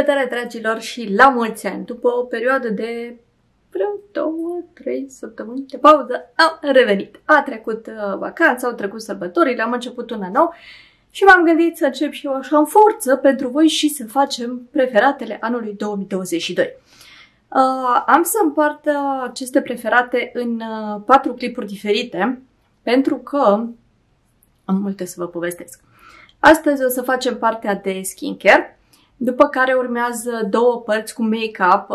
Salutare, dragilor, și la mulți ani! După o perioadă de vreo 2-3 săptămâni de pauză, am revenit. A trecut vacanța, au trecut sărbătorile, am început una nou și m-am gândit să încep și eu așa în forță pentru voi și să facem preferatele anului 2022. Am să împart aceste preferate în 4 clipuri diferite, pentru că am multe să vă povestesc. Astăzi o să facem partea de skincare, după care urmează 2 părți cu make-up,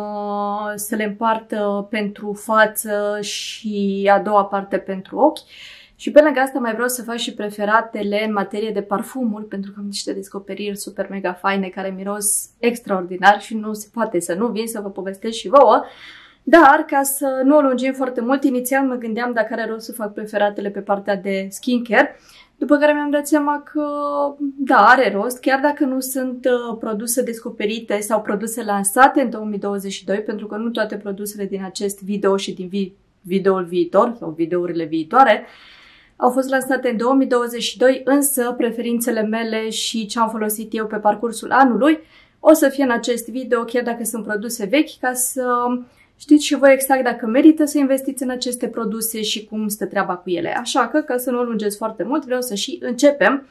să le împart pentru față și a doua parte pentru ochi. Și pe lângă asta mai vreau să fac și preferatele în materie de parfumuri, pentru că am niște descoperiri super mega faine care miros extraordinar și nu se poate să nu vin să vă povestesc și vouă. Dar, ca să nu o lungim foarte mult, inițial mă gândeam dacă are rost să fac preferatele pe partea de skincare, după care mi-am dat seama că da, are rost, chiar dacă nu sunt produse descoperite sau produse lansate în 2022, pentru că nu toate produsele din acest video și din videoul viitor sau videourile viitoare au fost lansate în 2022, însă preferințele mele și ce am folosit eu pe parcursul anului o să fie în acest video, chiar dacă sunt produse vechi, ca să știți și voi exact dacă merită să investiți în aceste produse și cum stă treaba cu ele. Așa că, ca să nu o lungesc foarte mult, vreau să și începem.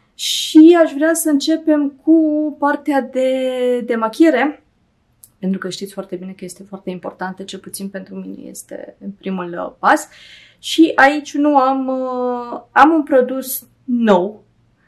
Și aș vrea să începem cu partea de demachiere, pentru că știți foarte bine că este foarte importantă, cel puțin pentru mine este în primul pas. Și aici nu am un produs nou,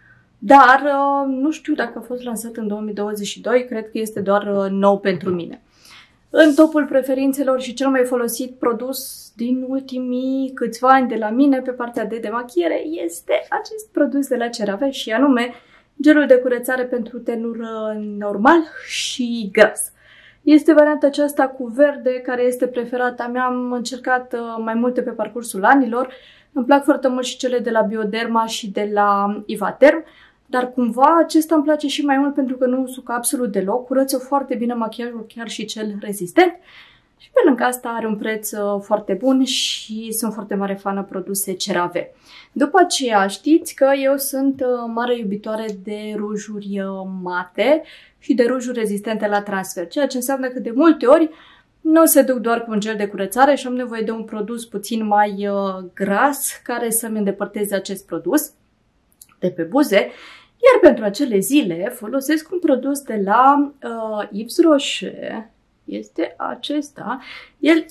dar nu știu dacă a fost lansat în 2022, cred că este doar nou pentru mine. În topul preferințelor și cel mai folosit produs din ultimii câțiva ani de la mine pe partea de demachiere este acest produs de la CeraVe și anume gelul de curățare pentru tenur normal și gras. Este varianta aceasta cu verde, care este preferata mea. Am încercat mai multe pe parcursul anilor. Îmi plac foarte mult și cele de la Bioderma și de la Ivaterm, dar cumva acesta îmi place și mai mult pentru că nu usucă absolut deloc, curăță foarte bine machiajul, chiar și cel rezistent. Și pe lângă asta are un preț foarte bun și sunt foarte mare fană produse CeraVe. După aceea știți că eu sunt mare iubitoare de rujuri mate și de rujuri rezistente la transfer, ceea ce înseamnă că de multe ori nu se duc doar cu un gel de curățare și am nevoie de un produs puțin mai gras care să-mi îndepărteze acest produs de pe buze. Iar pentru acele zile folosesc un produs de la Yves Rocher. Este acesta. El...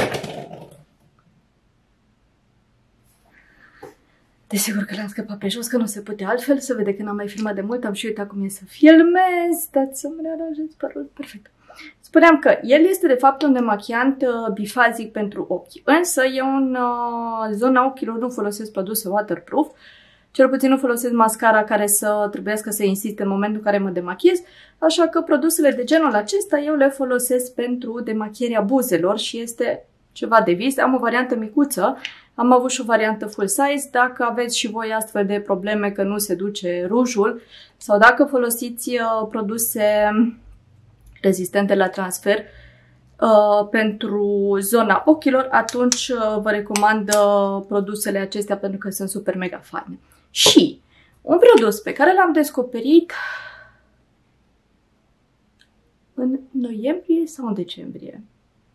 Desigur că l-am scăpat pe jos, că nu se putea altfel. Se vede că n-am mai filmat de mult, am și uitat cum e să filmez. Dați să-mi rearanjez părul. Perfect. Spuneam că el este de fapt un demachiant bifazic pentru ochi. Însă eu în zona ochilor nu folosesc produse waterproof. Cel puțin nu folosesc mascara care să trebuiască să insiste în momentul în care mă demachiez, așa că produsele de genul acesta eu le folosesc pentru demachierea buzelor și este ceva de vis. Am o variantă micuță, am avut și o variantă full size. Dacă aveți și voi astfel de probleme că nu se duce rujul sau dacă folosiți produse rezistente la transfer pentru zona ochilor, atunci vă recomand produsele acestea pentru că sunt super mega faine. Și un produs pe care l-am descoperit în noiembrie sau în decembrie.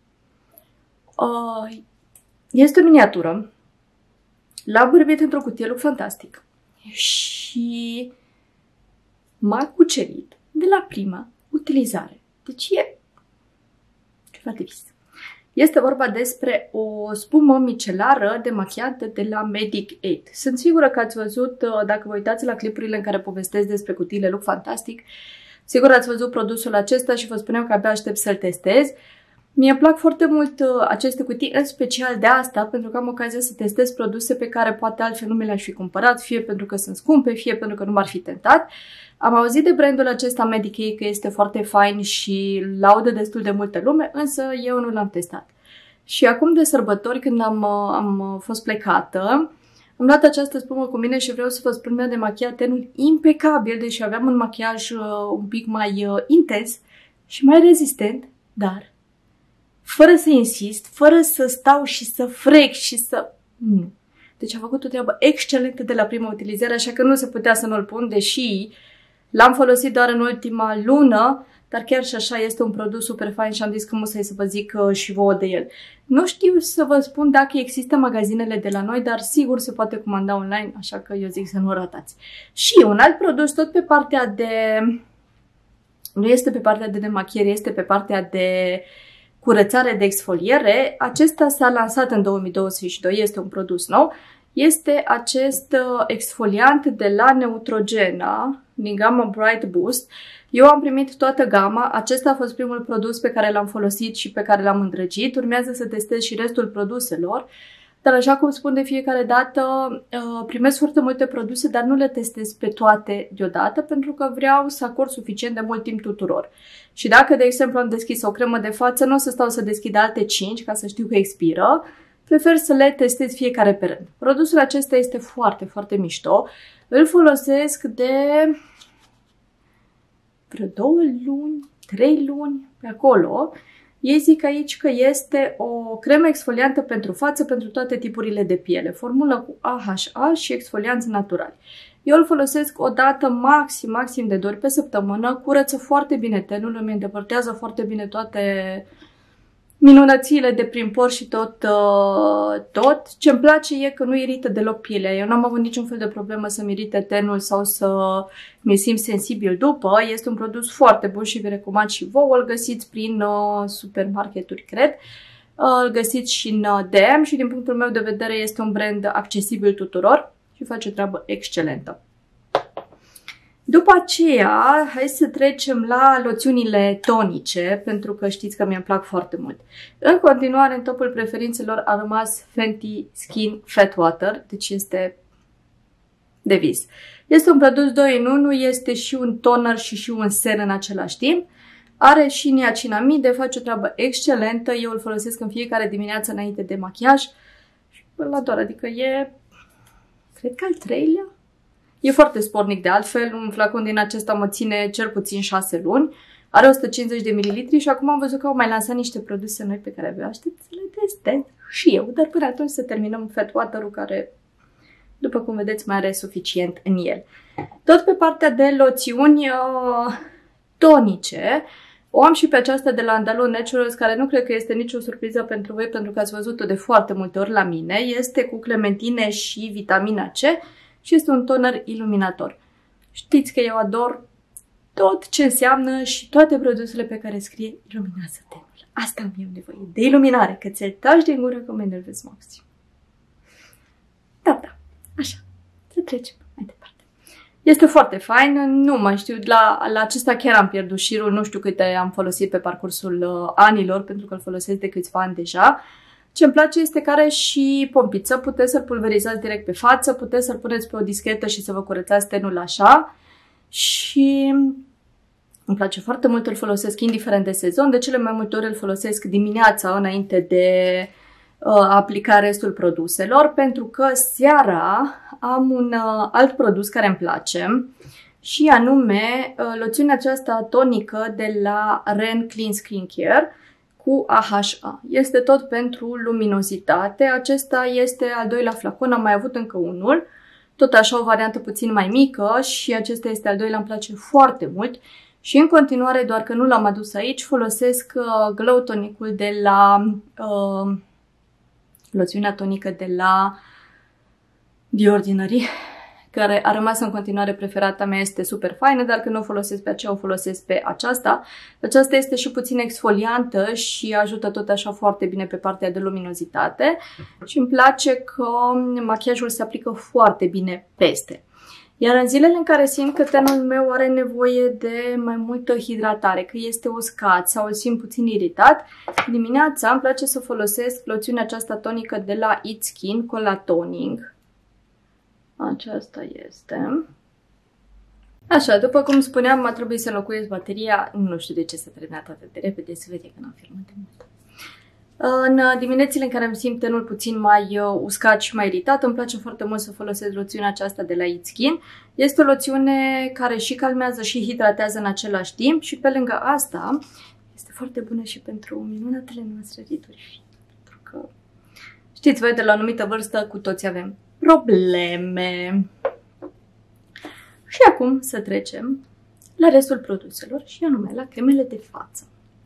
Este o miniatură. L-am bârbuit într-o cutie Look Fantastic și m-a cucerit de la prima utilizare. Deci e ceva de vis. Este vorba despre o spumă micelară demachiată de la Medic 8. Sunt sigură că ați văzut, dacă vă uitați la clipurile în care povestesc despre cutiile Look Fantastic, sigur ați văzut produsul acesta și vă spuneam că abia aștept să-l testez. Mie îmi plac foarte mult aceste cutii, în special de asta, pentru că am ocazia să testez produse pe care poate altfel nu mi le-aș fi cumpărat, fie pentru că sunt scumpe, fie pentru că nu m-ar fi tentat. Am auzit de brandul acesta Medicaid că este foarte fain și laudă destul de multă lume, însă eu nu l-am testat. Și acum de sărbători, când am fost plecată, am luat această spumă cu mine și vreau să vă spun, mi-a demachiat tenul impecabil, deși aveam un machiaj un pic mai intens și mai rezistent, dar fără să insist, fără să stau și să frec și să... Nu. Deci a făcut o treabă excelentă de la prima utilizare, așa că nu se putea să nu-l pun, deși l-am folosit doar în ultima lună, dar chiar și așa este un produs super fain și am zis că musai să vă zic și vouă de el. Nu știu să vă spun dacă există magazinele de la noi, dar sigur se poate comanda online, așa că eu zic să nu ratați. Și un alt produs tot pe partea de... Nu este pe partea de demachiere, este pe partea de curățare, de exfoliere. Acesta s-a lansat în 2022, este un produs nou. Este acest exfoliant de la Neutrogena, din gama Bright Boost. Eu am primit toată gama, acesta a fost primul produs pe care l-am folosit și pe care l-am îndrăgit. Urmează să testez și restul produselor, dar așa cum spun de fiecare dată, primesc foarte multe produse, dar nu le testez pe toate deodată, pentru că vreau să acord suficient de mult timp tuturor. Și dacă, de exemplu, am deschis o cremă de față, nu o să stau să deschid alte 5 ca să știu că expiră. Prefer să le testez fiecare pe rând. Produsul acesta este foarte, foarte mișto. Îl folosesc de vreo 2 luni, 3 luni, pe acolo. Ei zic aici că este o cremă exfoliantă pentru față, pentru toate tipurile de piele. Formulă cu AHA și exfolianți naturali. Eu îl folosesc o dată maxim de 2 ori pe săptămână. Curăță foarte bine tenul, îmi îndepărtează foarte bine toate minunățile de prin por și tot. Ce-mi place e că nu irită deloc pielea. Eu n-am avut niciun fel de problemă să-mi irite tenul sau să mi simt sensibil după. Este un produs foarte bun și vi recomand și vouă. Îl găsiți prin supermarketuri, cred. Îl găsiți și în DM și din punctul meu de vedere este un brand accesibil tuturor și face o treabă excelentă. După aceea, hai să trecem la loțiunile tonice, pentru că știți că mi-mi plac foarte mult. În continuare, în topul preferințelor a rămas Fenty Skin Fat Water, deci este de vis. Este un produs 2 în 1, este și un toner și un ser în același timp. Are și niacinamide, face o treabă excelentă, eu îl folosesc în fiecare dimineață înainte de machiaj și îl ador, adică e, cred că al 3-lea. E foarte spornic de altfel, un flacon din acesta mă ține cel puțin 6 luni, are 150 de ml și acum am văzut că au mai lansat niște produse noi pe care abia aștept să le testez și eu, dar până atunci să terminăm Fat Water-ul care, după cum vedeți, mai are suficient în el. Tot pe partea de loțiuni tonice, o am și pe aceasta de la Andalou Naturals, care nu cred că este nicio surpriză pentru voi, pentru că ați văzut-o de foarte multe ori la mine. Este cu clementine și vitamina C și este un toner iluminator. Știți că eu ador tot ce înseamnă și toate produsele pe care scrie iluminează tenul. Asta am eu nevoie, de iluminare, că ți-l taci din gură că mă enervez maxim. Da, așa, să trecem mai departe. Este foarte fain, nu mai știu, la acesta chiar am pierdut șirul, nu știu câte am folosit pe parcursul anilor, pentru că îl folosesc de câțiva ani deja. Ce-mi place este că are și pompiță, puteți să-l pulverizați direct pe față, puteți să-l puneți pe o dischetă și să vă curățați tenul așa. Și îmi place foarte mult, îl folosesc indiferent de sezon, de cele mai multe ori îl folosesc dimineața înainte de a aplica restul produselor, pentru că seara am un alt produs care îmi place și anume loțiunea aceasta tonică de la Ren Clean Skincare cu AHA. Este tot pentru luminozitate. Acesta este al 2-lea flacon, am mai avut încă unul. Tot așa o variantă puțin mai mică și acesta este al 2-lea, îmi place foarte mult. Și în continuare, doar că nu l-am adus aici, folosesc Glow Tonicul de la loțiunea tonică de la The Ordinary, care a rămas în continuare preferata mea, este super faină, dar când nu o folosesc pe aceea, o folosesc pe aceasta. Aceasta este și puțin exfoliantă și ajută tot așa foarte bine pe partea de luminozitate și îmi place că machiajul se aplică foarte bine peste. Iar în zilele în care simt că tenul meu are nevoie de mai multă hidratare, că este uscat sau îl simt puțin iritat, dimineața îmi place să folosesc loțiunea aceasta tonică de la It Skin Colatoning. Aceasta este. Așa, după cum spuneam, a trebuit să înlocuiesc bateria. Nu știu de ce s-a terminat atât de repede, se vede că n-am filmat de mult. În diminețile în care îmi simt tenul puțin mai uscat și mai iritat, îmi place foarte mult să folosesc loțiunea aceasta de la It Skin. Este o loțiune care și calmează și hidratează în același timp și pe lângă asta este foarte bună și pentru minunatele noastre rituri fine. Pentru că știți voi, de la o anumită vârstă cu toți avem probleme. Și acum să trecem la restul produselor și anume la cremele de față.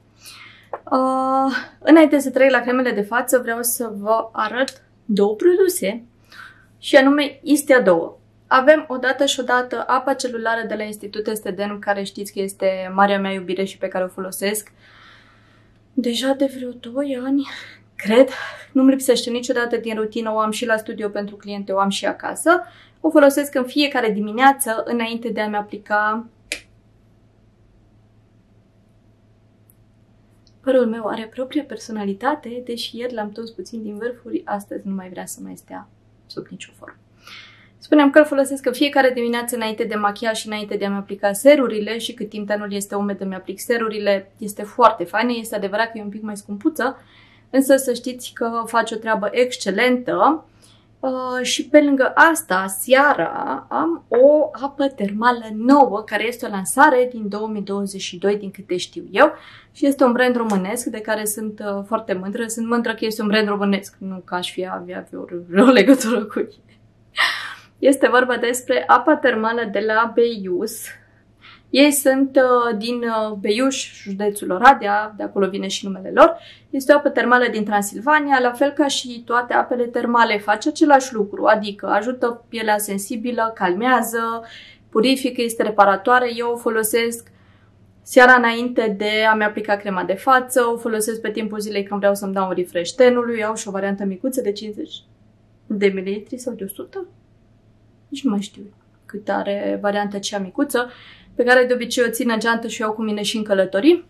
Înainte să trec la cremele de față, vreau să vă arăt două produse și anume Istea 2. Avem odată și odată apa celulară de la Institut Esteden, care știți că este marea mea iubire și pe care o folosesc deja de vreo 2 ani, cred. Nu-mi lipsește niciodată din rutină, o am și la studio pentru cliente, o am și acasă. O folosesc în fiecare dimineață înainte de a-mi aplica. Părul meu are propria personalitate, deși ieri l-am tons puțin din vârfuri, astăzi nu mai vrea să mai stea sub nicio formă. Spuneam că îl folosesc în fiecare dimineață înainte de machiaj și înainte de a-mi aplica serurile și cât timp tenul este umed îmi aplic serurile. Este foarte faină, este adevărat că e un pic mai scumpuță, însă să știți că face o treabă excelentă. Și pe lângă asta, seara am o apă termală nouă, care este o lansare din 2022, din câte știu eu, și este un brand românesc de care sunt foarte mândră. Sunt mândră că este un brand românesc, nu că aș fi avea vreo legătură cu ei. Este vorba despre apa termală de la Beiuș. Ei sunt din Beiuș, județul Oradea, de acolo vine și numele lor. Este o apă termală din Transilvania, la fel ca și toate apele termale, face același lucru, adică ajută pielea sensibilă, calmează, purifică, este reparatoare. Eu o folosesc seara înainte de a-mi aplica crema de față, o folosesc pe timpul zilei când vreau să-mi dau un refresh tenului, au și o variantă micuță de 50 de mililitri sau de 100? Nici nu mai știu cât are varianta cea micuță, pe care de obicei o țin în geantă și o iau cu mine și în călătorii.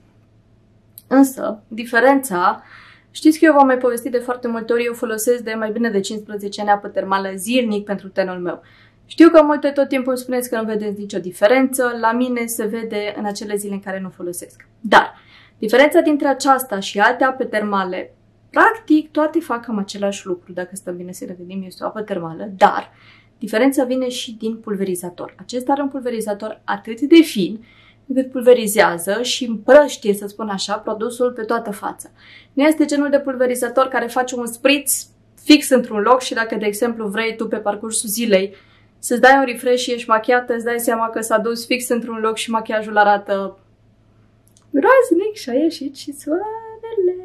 Însă, diferența, știți că eu v-am mai povestit de foarte multe ori, eu folosesc de mai bine de 15 ani apă termală zilnic pentru tenul meu. Știu că multe tot timpul îmi spuneți că nu vedeți nicio diferență, la mine se vede în acele zile în care nu folosesc. Dar, diferența dintre aceasta și alte ape termale, practic toate fac cam același lucru, dacă stăm bine să ne gândim, este o apă termală, dar diferența vine și din pulverizator. Acesta are un pulverizator atât de fin, încât pulverizează și împrăștie, să spun așa, produsul pe toată fața. Nu este genul de pulverizator care face un spritz fix într-un loc și dacă, de exemplu, vrei tu pe parcursul zilei să-ți dai un refresh și ești machiată, îți dai seama că s-a dus fix într-un loc și machiajul arată groaznic și a ieșit și soarele.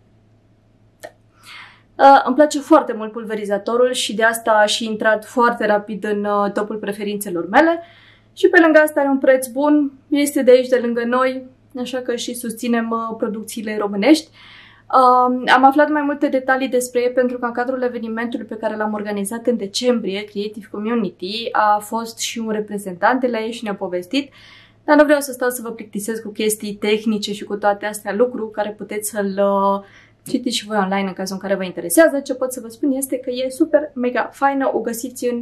Îmi place foarte mult pulverizatorul și de asta a și intrat foarte rapid în topul preferințelor mele. Și pe lângă asta are un preț bun, este de aici, de lângă noi, așa că și susținem producțiile românești. Am aflat mai multe detalii despre ei pentru că în cadrul evenimentului pe care l-am organizat în decembrie, Creative Community, a fost și un reprezentant de la ei și ne-a povestit. Dar nu vreau să stau să vă plictisesc cu chestii tehnice și cu toate astea, lucruri care puteți să-l citiți și voi online în cazul în care vă interesează. Ce pot să vă spun este că e super mega faină, o găsiți în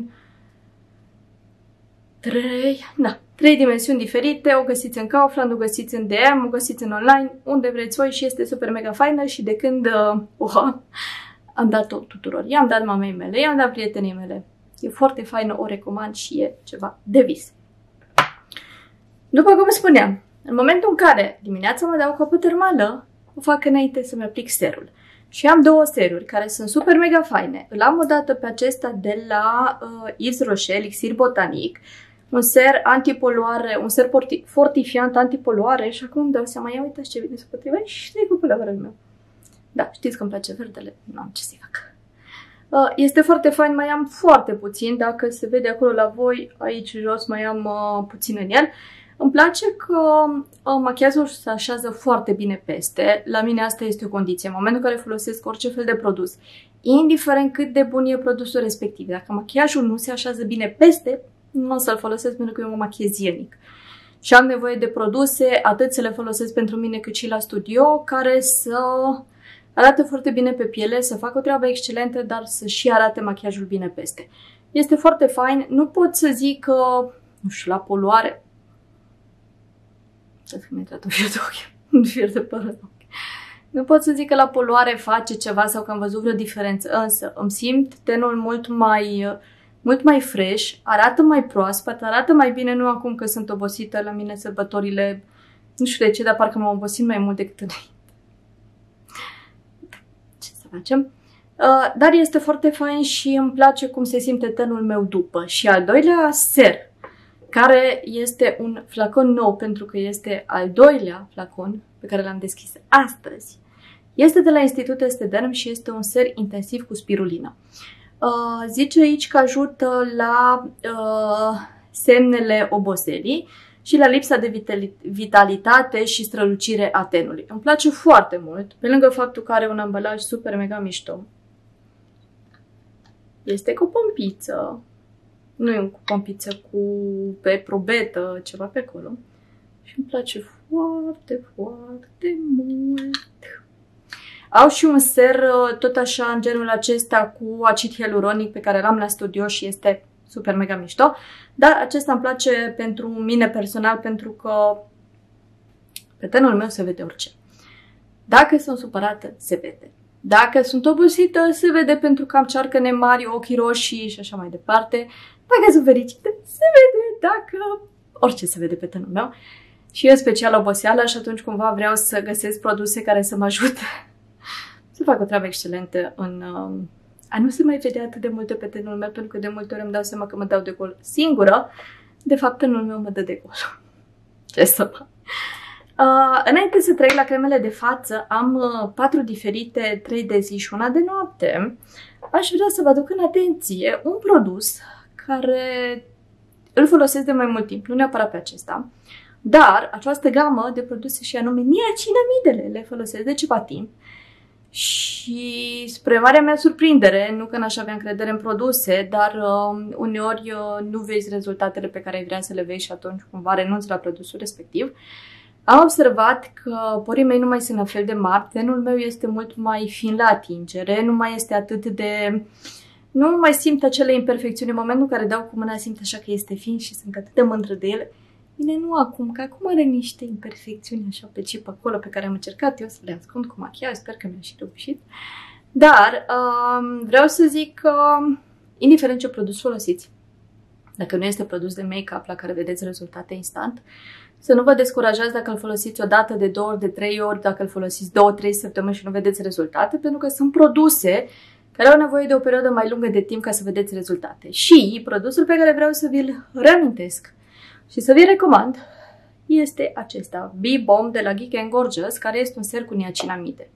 3 dimensiuni diferite, o găsiți în Kaufland, o găsiți în DM, o găsiți în online, unde vreți voi și este super mega faină și de când am dat-o tuturor. I-am dat mamei mele, i-am dat prietenii mele. E foarte faină, o recomand și e ceva de vis. După cum spuneam, în momentul în care dimineața mă dau cu apă termală, o fac înainte să-mi aplic serul. Și am două seruri care sunt super mega faine. Îl am odată pe acesta de la Yves Rocher, Elixir Botanic, un ser antipoluare, un ser fortifiant antipoluare și acum îmi dau seama, ia uitați ce bine se potrivește și de cu pălăvărul meu. Da, știți că îmi place verdele, nu am ce să-i fac. Este foarte fain, mai am foarte puțin, dacă se vede acolo la voi, aici jos mai am puțin în el. Îmi place că machiajul se așează foarte bine peste. La mine asta este o condiție. În momentul în care folosesc orice fel de produs, indiferent cât de bun e produsul respectiv, dacă machiajul nu se așează bine peste, nu o să-l folosesc pentru că eu mă machiez zilnic. Și am nevoie de produse, atât să le folosesc pentru mine cât și la studio, care să arate foarte bine pe piele, să facă o treabă excelentă, dar să și arate machiajul bine peste. Este foarte fain. Nu pot să zic că, nu știu, la poluare... Să mi-a intrat un fier de păr în ochi. Nu pot să zic că la poluare face ceva sau că am văzut vreo diferență, însă îmi simt tenul mult mai fresh, arată mai proaspăt, arată mai bine, nu acum că sunt obosită, la mine sărbătorile, nu știu de ce, dar parcă m-am obosit mai mult decât înainte. Ce să facem? Dar este foarte fain și îmi place cum se simte tenul meu după. Și al doilea ser care este un flacon nou pentru că este al doilea flacon pe care l-am deschis astăzi. Este de la Institut Estederm și este un ser intensiv cu spirulină. Zice aici că ajută la semnele oboselii și la lipsa de vitalitate și strălucire a tenului. Îmi place foarte mult, pe lângă faptul că are un ambalaj super mega mișto. Este cu pompiță. Nu e cu pompiță pe probetă, ceva pe acolo. Și îmi place foarte, foarte mult. Au și un ser tot așa în genul acesta cu acid hialuronic pe care l-am la studio și este super mega mișto. Dar acesta îmi place pentru mine personal pentru că pe tenul meu se vede orice. Dacă sunt supărată, se vede. Dacă sunt obosită, se vede pentru că am cearcăne mari, ochii roșii și așa mai departe. Dacă sunt fericită, se vede. Dacă orice se vede pe tenul meu. Și eu special oboseala și atunci cumva vreau să găsesc produse care să mă ajute să fac o treabă excelentă în a nu se mai vede atât de multe pe tenul meu, pentru că de multe ori îmi dau seama că mă dau de gol singură. De fapt, tenul meu mă dă de gol. Ce să fac? Înainte să trec la cremele de față, am 4 diferite, 3 de zi și una de noapte. Aș vrea să vă aduc în atenție un produs care îl folosesc de mai mult timp, nu neapărat pe acesta, dar această gamă de produse și anume niacinamidele le folosesc de ceva timp. Și spre marea mea surprindere, nu că n-aș avea încredere în produse, dar uneori nu vezi rezultatele pe care ai vrea să le vezi și atunci cumva renunți la produsul respectiv. Am observat că porii mei nu mai sunt la fel de mari, tenul meu este mult mai fin la atingere, nu mai este atât de... Nu mai simt acele imperfecțiuni în momentul în care dau cu mâna, simt așa că este fin și sunt atât de mândră de ele. Bine, nu acum, că acum are niște imperfecțiuni așa pe cip acolo pe care am încercat eu să le ascund cu machiaj, sper că mi-a și reușit. Dar vreau să zic că, indiferent ce produs folosiți, dacă nu este produs de make-up la care vedeți rezultate instant, să nu vă descurajați dacă îl folosiți o dată, de 2 ori, de 3 ori, dacă îl folosiți 2-3 săptămâni și nu vedeți rezultate, pentru că sunt produse care au nevoie de o perioadă mai lungă de timp ca să vedeți rezultate. Și produsul pe care vreau să vi-l reamintesc și să vi recomand este acesta, B-Bomb de la Geek & Gorgeous, care este un ser cu niacinamide.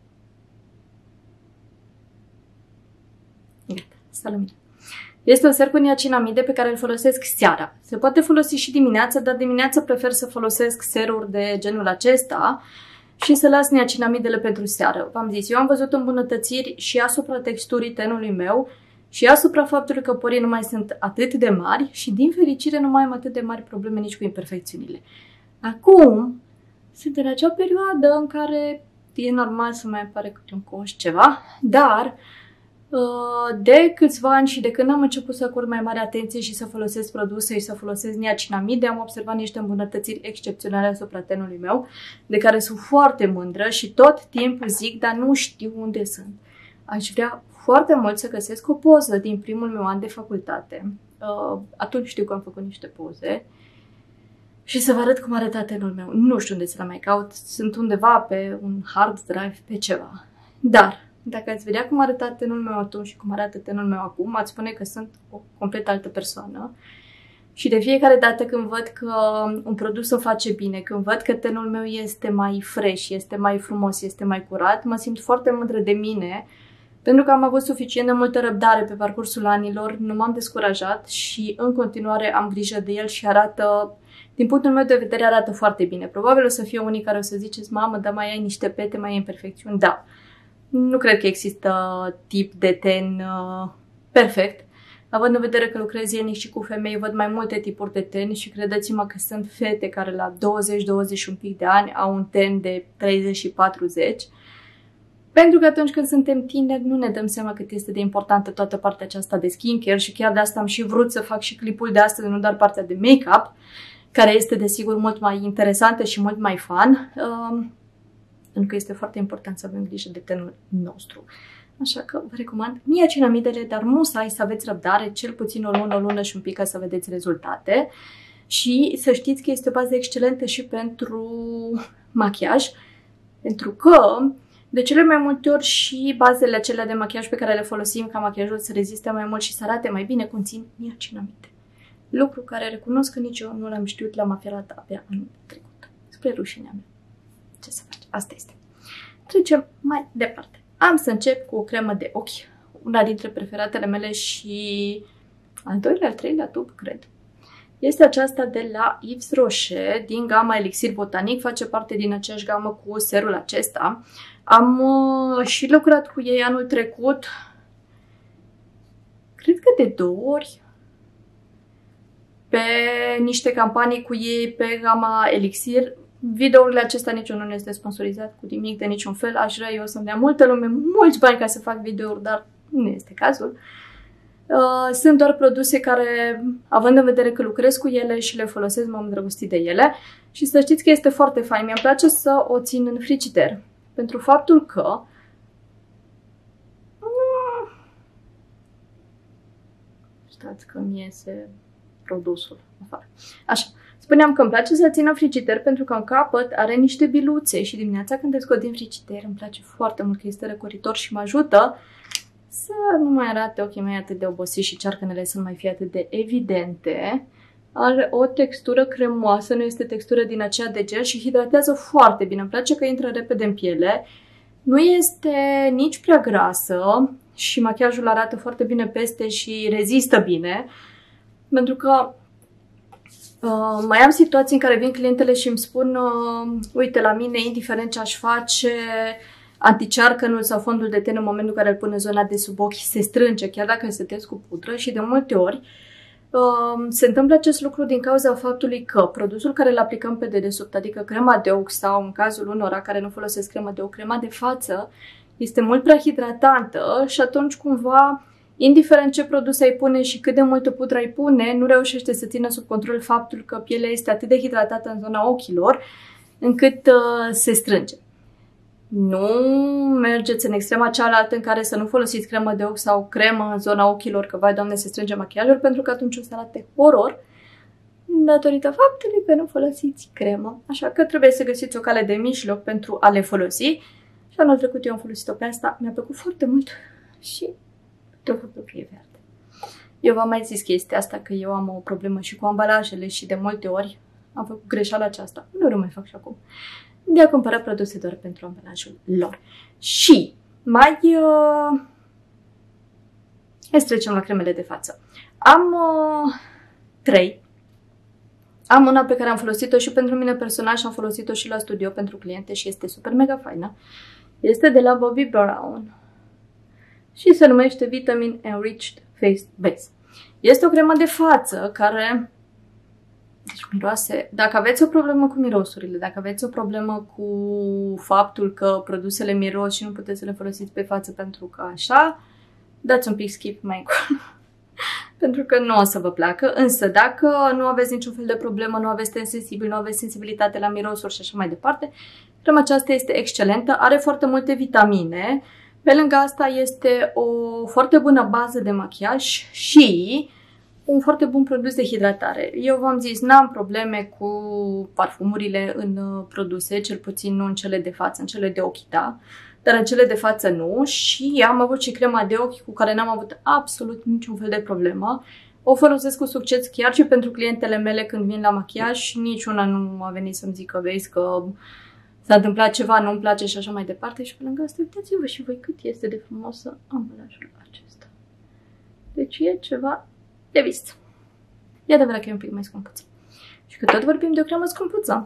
Gata, stă la mine. Este un ser cu niacinamide pe care îl folosesc seara. Se poate folosi și dimineața, dar dimineața prefer să folosesc seruri de genul acesta și să las niacinamidele pentru seară. V-am zis, eu am văzut îmbunătățiri și asupra texturii tenului meu și asupra faptului că porii nu mai sunt atât de mari și, din fericire, nu mai am atât de mari probleme nici cu imperfecțiunile. Acum, sunt în acea perioadă în care e normal să mai apare câte un coș ceva, dar de câțiva ani și de când am început să acord mai mare atenție și să folosesc produse și să folosesc niacinamide, am observat niște îmbunătățiri excepționale asupra tenului meu, de care sunt foarte mândră și tot timpul zic, dar nu știu unde sunt. Aș vrea foarte mult să găsesc o poză din primul meu an de facultate. Atunci știu că am făcut niște poze. Și să vă arăt cum arăta tenul meu. Nu știu unde să le mai caut. Sunt undeva pe un hard drive, pe ceva. Dar, dacă ați vedea cum arăta tenul meu atunci și cum arată tenul meu acum, ați spune că sunt o complet altă persoană. Și de fiecare dată când văd că un produs o face bine, când văd că tenul meu este mai fresh, este mai frumos, este mai curat, mă simt foarte mândră de mine, pentru că am avut suficient de multă răbdare pe parcursul anilor, nu m-am descurajat și în continuare am grijă de el și arată, din punctul meu de vedere, arată foarte bine. Probabil o să fie unii care o să ziceți, mamă, dar mai ai niște pete, mai ai imperfecțiuni. Da, nu cred că există tip de ten perfect. Având în vedere că lucrez zilnic și cu femei, văd mai multe tipuri de ten și credeți-mă că sunt fete care la 20-21 de ani au un ten de 30 și 40. Pentru că atunci când suntem tineri nu ne dăm seama cât este de importantă toată partea aceasta de skincare și chiar de asta am și vrut să fac și clipul de astăzi, nu doar partea de make-up, care este desigur mult mai interesantă și mult mai fun, pentru că este foarte important să avem grijă de tenul nostru. Așa că vă recomand niacinamidele, dar musai să aveți răbdare, cel puțin o lună și un pic ca să vedeți rezultate. Și să știți că este o bază excelentă și pentru machiaj, pentru că de cele mai multe ori și bazele acelea de machiaj pe care le folosim ca machiajul să reziste mai mult și să arate mai bine conțin niacinamide. Lucru care recunosc că nici eu nu l-am știut, l-am aflat abia anul trecut. Spre rușinea mea. Ce să faci? Asta este. Trecem mai departe. Am să încep cu o cremă de ochi. Una dintre preferatele mele și al doilea, al treilea tub, cred. Este aceasta de la Yves Rocher, din gama Elixir Botanic. Face parte din aceeași gamă cu serul acesta. Am și lucrat cu ei anul trecut. Cred că de 2 ori. Pe niște campanii cu ei pe gama Elixir. Videourile acestea niciunul nu este sponsorizat cu nimic de niciun fel. Aș vrea eu să-mi dea multă lume, mulți bani ca să fac videouri, dar nu este cazul. Sunt doar produse care, având în vedere că lucrez cu ele și le folosesc, m-am îndrăgostit de ele. Și să știți că este foarte fain. Mi-a place să o țin în frigider. Pentru faptul că stați că mi iese produsul afară. Așa. Spuneam că îmi place să țin în frigider pentru că în capăt are niște biluțe și dimineața când le scot din frigider îmi place foarte mult că este răcoritor și mă ajută să nu mai arate ochii mei atât de obosiți și cearcănele să nu mai fie atât de evidente. Are o textură cremoasă, nu este textură din aceea de gel și hidratează foarte bine. Îmi place că intră repede în piele. Nu este nici prea grasă și machiajul arată foarte bine peste și rezistă bine. Pentru că mai am situații în care vin clientele și îmi spun uite, la mine, indiferent ce aș face, anticearcănul sau fondul de ten în momentul în care îl pun în zona de sub ochi se strânge, chiar dacă îl setez cu pudră și de multe ori se întâmplă acest lucru din cauza faptului că produsul care îl aplicăm pe dedesubt, adică crema de ochi sau în cazul unora care nu folosesc cremă de ochi, crema de față, este mult prea hidratantă și atunci cumva, indiferent ce produs ai pune și cât de multă pudră ai pune, nu reușește să țină sub control faptul că pielea este atât de hidratată în zona ochilor încât se strânge. Nu mergeți în extrema cealaltă în care să nu folosiți cremă de ochi sau cremă în zona ochilor, că vai doamne se strânge machiajul, pentru că atunci o să arate horror datorită faptului că nu folosiți cremă. Așa că trebuie să găsiți o cale de mijloc pentru a le folosi. Și anul trecut eu am folosit-o pe asta, mi-a plăcut foarte mult și de faptul că e verde. Eu v-am mai zis chestia asta, că eu am o problemă și cu ambalajele și de multe ori am făcut greșeala aceasta. Nu mai fac și acum. De a cumpăra produse doar pentru ambalajul lor. Și mai să trecem la cremele de față. Am 3. Am una pe care am folosit-o și pentru mine personal și am folosit-o și la studio pentru cliente și este super mega faină. Este de la Bobbi Brown și se numește Vitamin Enriched Face Base. Este o cremă de față care, deci miroase, dacă aveți o problemă cu mirosurile, dacă aveți o problemă cu faptul că produsele miros și nu puteți să le folosiți pe față pentru că așa, dați un pic skip mai încolo. Pentru că nu o să vă placă, însă dacă nu aveți niciun fel de problemă, nu aveți ten sensibil, nu aveți sensibilitate la mirosuri și așa mai departe, crema aceasta este excelentă, are foarte multe vitamine, pe lângă asta este o foarte bună bază de machiaj și un foarte bun produs de hidratare. Eu v-am zis, n-am probleme cu parfumurile în produse, cel puțin nu în cele de față, în cele de ochi, da, dar în cele de față nu, și am avut și crema de ochi cu care n-am avut absolut niciun fel de problemă. O folosesc cu succes chiar și pentru clientele mele când vin la machiaj și niciuna nu a venit să-mi zică, vezi că s-a întâmplat ceva, nu-mi place și așa mai departe. Și pe lângă asta, uitați-vă și voi cât este de frumosă ambalajul acesta. Deci e ceva de vis. E adevărat că e un pic mai scumpuță. Și că tot vorbim de o cremă scumpuță.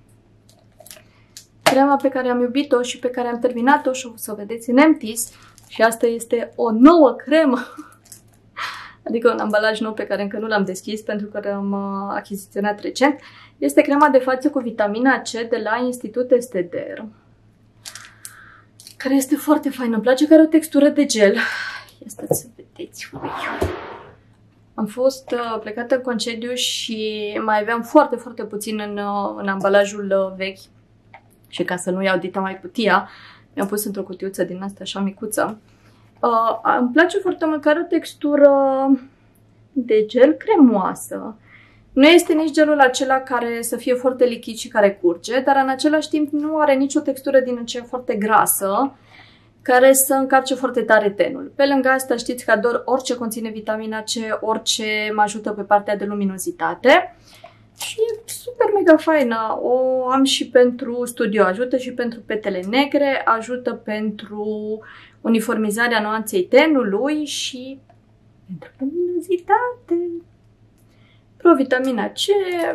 Crema pe care am iubit-o și pe care am terminat-o și o să o vedeți în Empties. Și asta este o nouă cremă. Adică un ambalaj nou pe care încă nu l-am deschis pentru că l-am achiziționat recent. Este crema de față cu vitamina C de la Institut Esteder, care este foarte faină. Îmi place că are o textură de gel. Ia stați să vedeți voi. Am fost plecată în concediu și mai aveam foarte, foarte puțin în ambalajul vechi. Și ca să nu iau dita mai cutia, mi-am pus într-o cutiuță din asta așa micuță. Îmi place foarte mult că are o textură de gel cremoasă. Nu este nici gelul acela care să fie foarte lichid și care curge, dar în același timp nu are nicio textură din aceea foarte grasă. care să încarce foarte tare tenul. Pe lângă asta știți că ador orice conține vitamina C, orice mă ajută pe partea de luminozitate. Și e super mega faină. O am și pentru studio, ajută și pentru petele negre, ajută pentru uniformizarea nuanței tenului și pentru luminozitate. Provitamina C.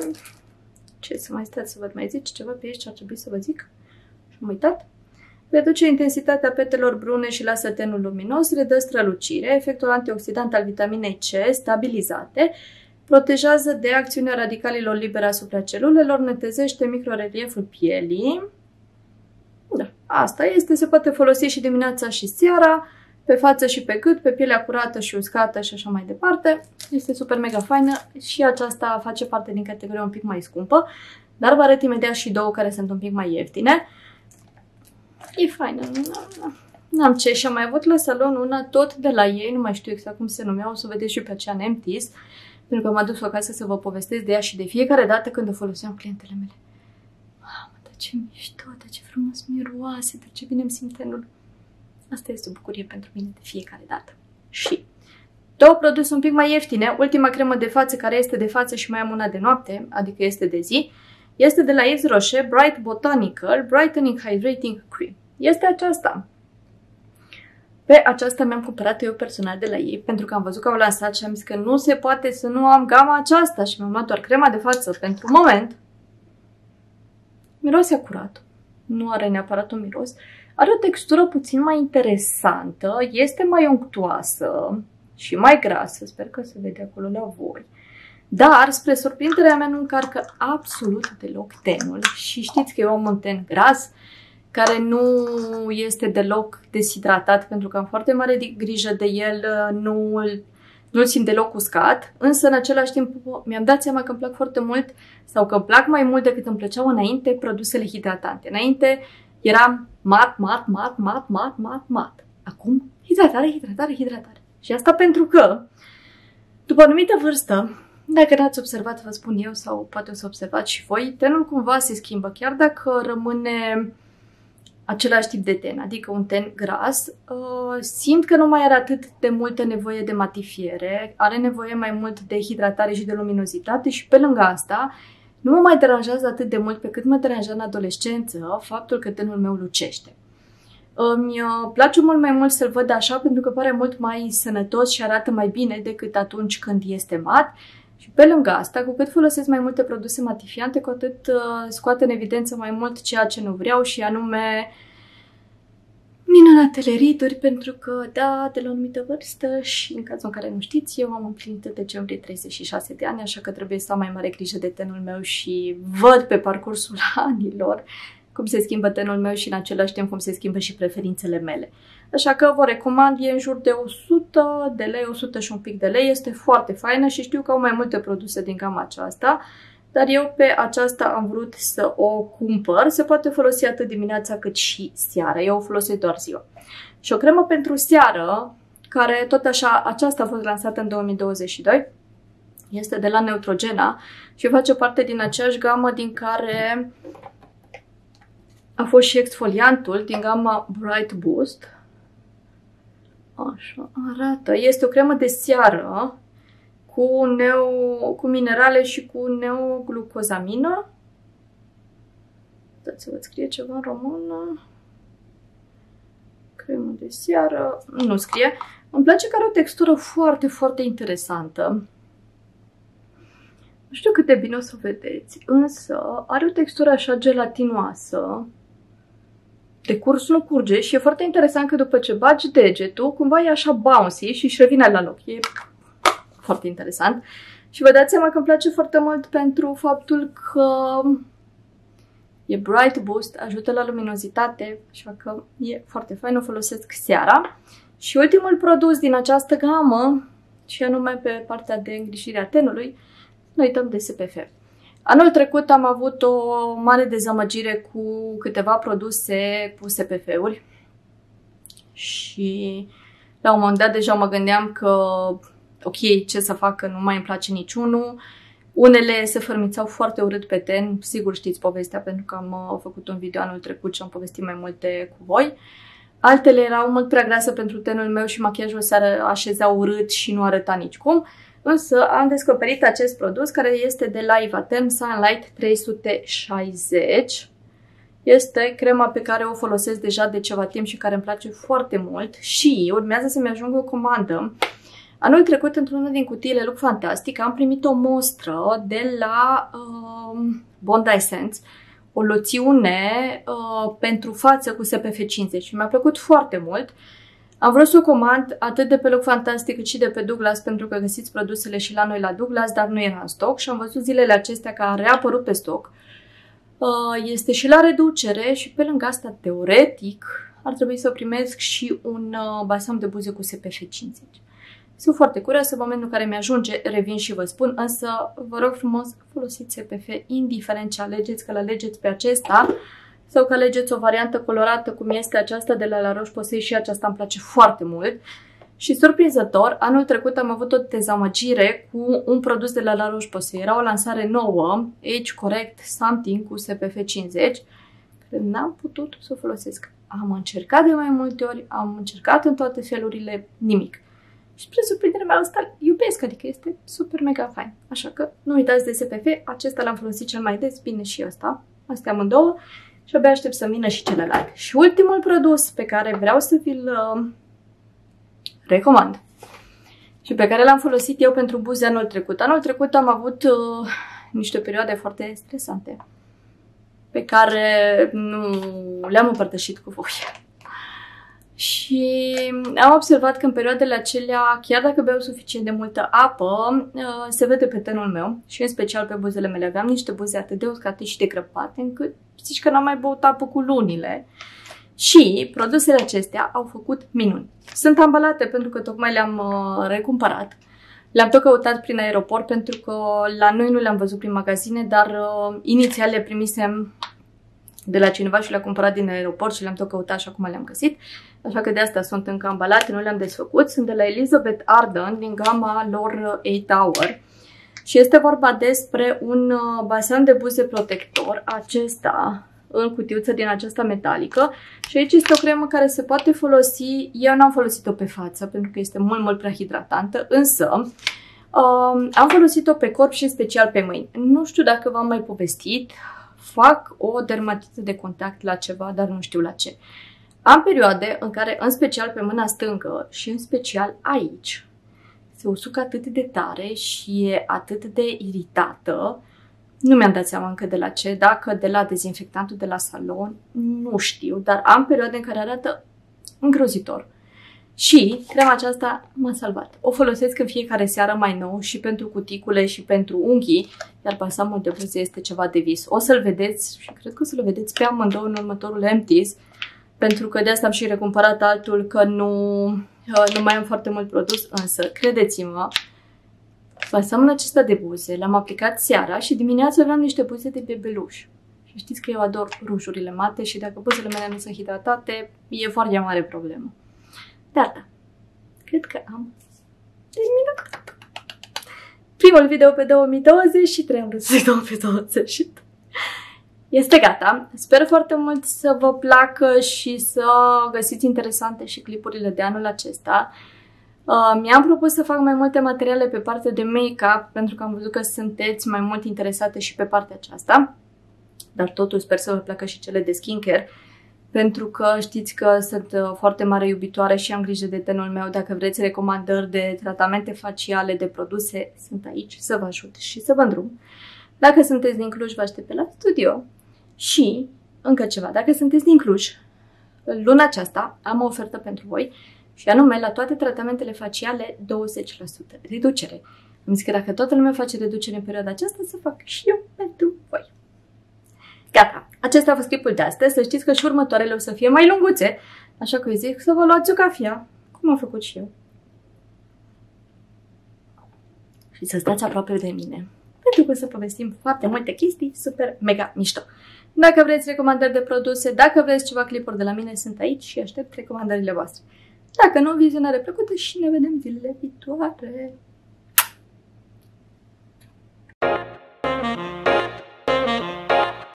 Ce să mai stați să văd, mai zici ceva pe aici ce ar trebui să vă zic? Și am uitat. Reduce intensitatea petelor brune și lasă tenul luminos, redă strălucire, efectul antioxidant al vitaminei C, stabilizate, protejează de acțiunea radicalilor libere asupra celulelor, netezește microrelieful pielii. Da, asta este, se poate folosi și dimineața și seara, pe față și pe gât, pe pielea curată și uscată și așa mai departe. Este super mega faină și aceasta face parte din categoria un pic mai scumpă, dar vă arăt imediat și două care sunt un pic mai ieftine. E faină, n-am ce. Și am mai avut la salon una tot de la ei, nu mai știu exact cum se numea, o să vedeți și pe aceea Nemtis, pentru că m-am dus acasă să vă povestesc de ea și de fiecare dată când o foloseam clientele mele. Mamă, dar ce mișto, dar ce frumos miroase, dar ce bine îmi simt tenul. Asta este o bucurie pentru mine de fiecare dată. Și două produse un pic mai ieftine, ultima cremă de față care este de față și mai am una de noapte, adică este de zi, este de la Yves Rocher, Bright Botanical Brightening Hydrating Cream. Este aceasta. Pe aceasta mi-am cumpărat eu personal de la ei, pentru că am văzut că au lansat și am zis că nu se poate să nu am gama aceasta și mi-am luat doar crema de față pentru moment. Miroase curat. Nu are neapărat un miros. Are o textură puțin mai interesantă, este mai unctuoasă și mai grasă, sper că se vede acolo la voi. Dar, spre surprinderea mea, nu încarcă absolut deloc tenul. Și știți că eu am un ten gras, care nu este deloc deshidratat, pentru că am foarte mare grijă de el, nu-l simt deloc uscat, însă în același timp mi-am dat seama că îmi plac foarte mult, sau că îmi plac mai mult decât îmi plăceau înainte produsele hidratante. Înainte eram mat. Acum hidratare. Și asta pentru că, după o anumită vârstă, dacă n-ați observat, vă spun eu, sau poate o să observați și voi, tenul cumva se schimbă, chiar dacă rămâne același tip de ten, adică un ten gras, simt că nu mai are atât de multă nevoie de matifiere, are nevoie mai mult de hidratare și de luminozitate și pe lângă asta nu mă mai deranjează atât de mult pe cât mă deranja în adolescență faptul că tenul meu lucește. Îmi place mult mai mult să-l văd așa pentru că pare mult mai sănătos și arată mai bine decât atunci când este mat. Și pe lângă asta, cu cât folosesc mai multe produse matifiante, cu atât scoate în evidență mai mult ceea ce nu vreau și anume minunatele riduri, pentru că, da, de la o anumită vârstă și în cazul în care nu știți, eu am împlinit în decembrie 36 de ani, așa că trebuie să am mai mare grijă de tenul meu și văd pe parcursul anilor cum se schimbă tenul meu și în același timp cum se schimbă și preferințele mele. Așa că vă recomand, e în jur de 100 de lei, 100 și un pic de lei, este foarte faină și știu că au mai multe produse din gama aceasta, dar eu pe aceasta am vrut să o cumpăr, se poate folosi atât dimineața cât și seara, eu o folosesc doar ziua. Și o cremă pentru seară, care tot așa, aceasta a fost lansată în 2022, este de la Neutrogena și face parte din aceeași gamă din care a fost și exfoliantul din gama Bright Boost. Așa arată. Este o cremă de seară cu minerale și cu neoglucozamină. Dați să vă scrie ceva în română. Cremă de seară. Nu scrie. Îmi place că are o textură foarte, foarte interesantă. Nu știu cât de bine o să o vedeți, însă are o textură așa gelatinoasă. De curs nu curge și e foarte interesant că după ce bagi degetul, cumva e așa bouncy și își revine la loc. E foarte interesant. Și vă dați seama că îmi place foarte mult pentru faptul că e Bright Boost, ajută la luminozitate, așa că e foarte fain, o folosesc seara. Și ultimul produs din această gamă, și anume pe partea de îngrijire a tenului, nu uităm de SPF. Anul trecut am avut o mare dezamăgire cu câteva produse cu SPF-uri și la un moment dat deja mă gândeam că ok, ce să fac, că nu mai îmi place niciunul. Unele se fărmițau foarte urât pe ten, sigur știți povestea pentru că am făcut un video anul trecut și am povestit mai multe cu voi. Altele erau mult prea grase pentru tenul meu și machiajul se așeza urât și nu arăta nicicum. Însă am descoperit acest produs care este de la Ivaterm Sunlight 360. Este crema pe care o folosesc deja de ceva timp și care îmi place foarte mult și urmează să-mi ajungă o comandă. Anul trecut, într-una din cutiile Look Fantastic, am primit o mostră de la Bondi Essence, o loțiune pentru față cu SPF 50 și mi-a plăcut foarte mult. Am vrut să o comand atât de pe Look Fantastic cât și de pe Douglas, pentru că găsiți produsele și la noi la Douglas, dar nu era în stoc și am văzut zilele acestea că a reapărut pe stoc. Este și la reducere și pe lângă asta, teoretic, ar trebui să primesc și un balsam de buze cu SPF 50. Sunt foarte curioasă, în momentul în care mi-ajunge, revin și vă spun, însă vă rog frumos, folosiți SPF, indiferent ce alegeți, că alegeți pe acesta sau că alegeți o variantă colorată cum este aceasta de la La Roche-Posay și aceasta îmi place foarte mult. Și surprinzător, anul trecut am avut o dezamăgire cu un produs de la La Roche-Posay. Era o lansare nouă, Age Correct Something cu SPF 50, care n-am putut să o folosesc. Am încercat de mai multe ori, am încercat în toate felurile, nimic. Și spre surprinderea mea asta iubesc, adică este super mega fain. Așa că nu uitați de SPF, acesta l-am folosit cel mai des, bine și ăsta. Astea amândouă și abia aștept să vină și celălalt. Și ultimul produs pe care vreau să vi-l recomand și pe care l-am folosit eu pentru buze anul trecut. Anul trecut am avut niște perioade foarte stresante pe care nu le-am împărtășit cu voi. Și am observat că în perioadele acelea, chiar dacă beau suficient de multă apă, se vede pe tenul meu și în special pe buzele mele. Aveam niște buze atât de uscate și de crăpate încât zici că n-am mai băut apă cu lunile. Și produsele acestea au făcut minuni. Sunt ambalate pentru că tocmai le-am recumpărat. Le-am tot căutat prin aeroport pentru că la noi nu le-am văzut prin magazine, dar inițial le primisem de la cineva și le-am cumpărat din aeroport și le-am tot căutat și acum le-am găsit. Așa că de asta sunt încă ambalate, nu le-am desfăcut. Sunt de la Elizabeth Arden din gama lor 8 Hour. Și este vorba despre un balsam de buze protector, acesta în cutiuță din aceasta metalică. Și aici este o cremă care se poate folosi, eu n-am folosit-o pe față pentru că este mult, mult prea hidratantă, însă am folosit-o pe corp și în special pe mâini. Nu știu dacă v-am mai povestit, fac o dermatită de contact la ceva, dar nu știu la ce. Am perioade în care, în special pe mâna stângă și în special aici, se usucă atât de tare și e atât de iritată. Nu mi-am dat seama încă de la ce, dacă de la dezinfectantul de la salon, nu știu, dar am perioade în care arată îngrozitor. Și crema aceasta m-a salvat. O folosesc în fiecare seară mai nou și pentru cuticule și pentru unghii, iar balsamul de buze este ceva de vis. O să-l vedeți și cred că o să-l vedeți pe amândouă în următorul empties, pentru că de asta am și recumpărat altul, că nu mai am foarte mult produs, însă credeți-mă, balsamul acesta de buze l-am aplicat seara și dimineața aveam niște buze de bebeluș. Și știți că eu ador rujurile mate și dacă buzele mele nu sunt hidratate, e foarte mare problemă. Dar da, cred că am terminat. Primul video pe 2023, am vrut să dau pe 20. Este gata. Sper foarte mult să vă placă și să găsiți interesante și clipurile de anul acesta. Mi-am propus să fac mai multe materiale pe partea de make-up, pentru că am văzut că sunteți mai mult interesate și pe partea aceasta. Dar totuși sper să vă placă și cele de skincare, pentru că știți că sunt foarte mare iubitoare și am grijă de tenul meu. Dacă vreți recomandări de tratamente faciale, de produse, sunt aici să vă ajut și să vă îndrum. Dacă sunteți din Cluj, vă aștept pe la studio. Și încă ceva, dacă sunteți din Cluj, luna aceasta am o ofertă pentru voi și anume la toate tratamentele faciale 20% reducere. Am zis că dacă toată lumea face reducere în perioada aceasta, să fac și eu pentru voi. Gata, acesta a fost clipul de astăzi. Să știți că și următoarele o să fie mai lunguțe, așa că eu zic să vă luați o cafea, cum am făcut și eu. Și să stați aproape de mine, pentru că o să povestim foarte multe chestii super mega mișto. Dacă vreți recomandări de produse, dacă vreți ceva clipuri de la mine, sunt aici și aștept recomandările voastre. Dacă nu, vizionare plăcută și ne vedem zilele viitoare.